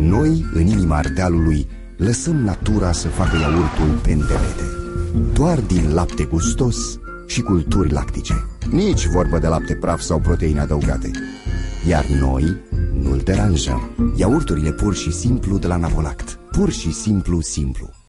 Noi, în inima Ardealului, lăsăm natura să facă iaurtul pendelete. Doar din lapte gustos și culturi lactice. Nici vorbă de lapte praf sau proteine adăugate. Iar noi nu-l deranjăm. Iaurturile pur și simplu de la Navolact. Pur și simplu simplu.